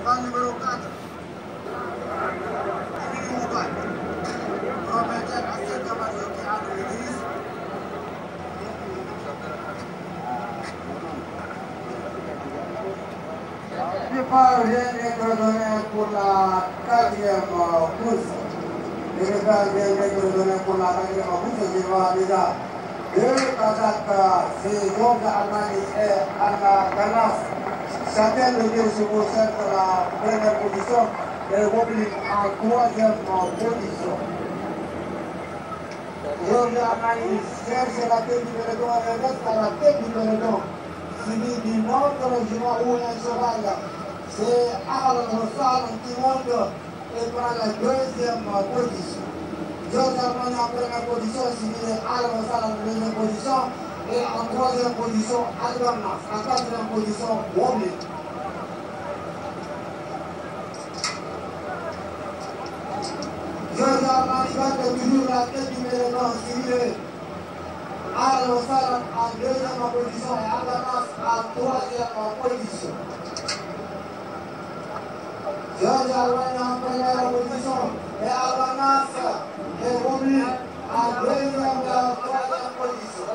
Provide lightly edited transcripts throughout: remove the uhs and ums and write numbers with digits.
cheval numéro 4. Emily Mouban. Propriétaire Assel Camacho qui a le 10. Départ vient d'être donné pour la 4e course. Le départ vient d'être donné pour la 4e course. Je vois déjà deux Kazakhs, c'est Georges Armani et Anna Ganas. Chacun de deux chevaux cherche la première position et Wobli en 3e position. Georges Armani cherche la tête du peloton et reste à la tête du peloton. Suivi d'une autre jument ou un cheval. C'est Alan Rossal qui monte et prend la 2e position. Georges Armani en première position, suivi de Alan Rossal en 2e position. Et en 3e position, Albernas. En 4e position, Wobli. Georges Armani garde toujours la tête du peloton, suivi de Alan Rossal en 2e position et Albernas en 3e position. Georges Armani en première position et Albernas et Wobli en 2e et 3e position.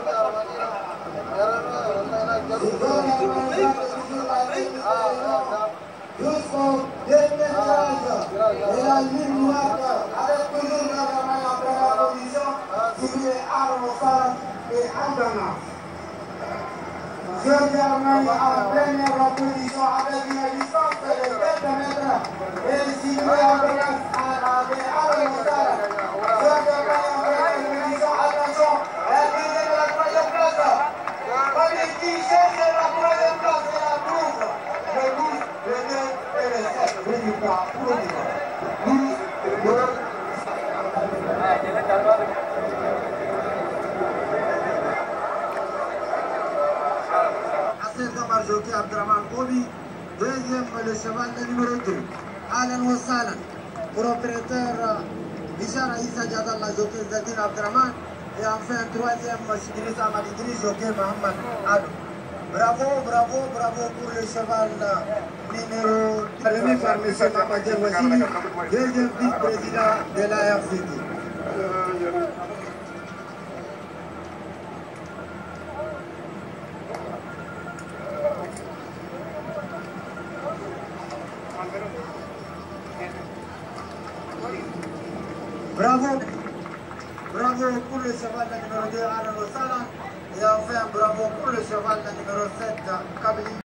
Jusqu'au dernier virage et la ligne droite avec toujours Georges Armani en première position, suivi de Alan Rossal et Albernas. Georges Armani en première position avec une distance de 20 mètres et suivi de Albernas et Alan Rossal. Georges Armani en première position, attention, la deuxième et la 3e place. Wobli qui cherche la 3e place et la 12. Le 12, le 2 et le 7. Résultat pour le niveau. 12, 2. Assel Camacho qui Abdraman Obi. 2e, le cheval de numéro 2. Alan Rossal, propriétaire Bichara Issa Diadal, la jockey Zadine Abdraman. Et enfin, 3e, Idriss Ahmad Idriss, jockey Mohamed Adou. Bravo, bravo, bravo pour le cheval numéro remis par M. Mamadou Wassili, 2e vice-président de la RCT. Bravo, bravo pour le cheval numéro 2, Alan Rossal. Et enfin, bravo pour le cheval numéro 7, Kabili.